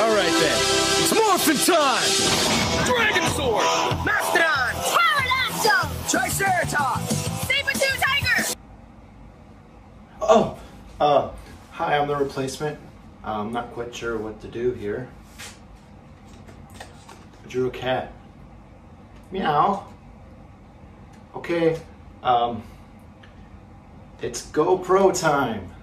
Alright then, it's morphin' time! Dragon Sword! Mastodon! Pterodactyl! Triceratops! Saber-tooth tiger! Oh, hi, I'm the replacement. I'm not quite sure what to do here. I drew a cat. Meow. Okay, it's GoPro time.